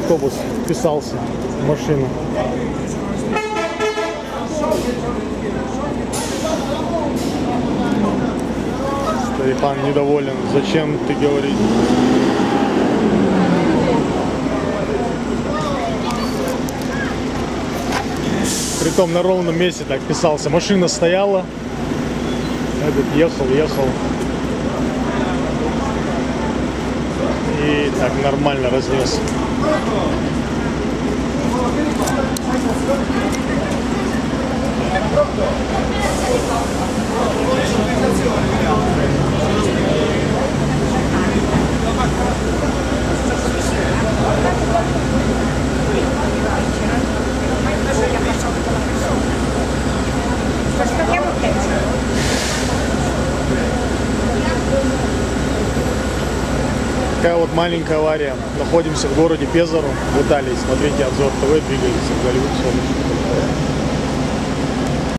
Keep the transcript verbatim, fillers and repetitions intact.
автобус вписался в машину. Старикан недоволен. Зачем ты говоришь? Притом на ровном месте так писался. Машина стояла. Этот ехал, ехал. И так нормально разнес. Такая вот маленькая авария. Находимся в городе Пезаро, в Италии. Смотрите обзор ТВ, двигается в Голливуд.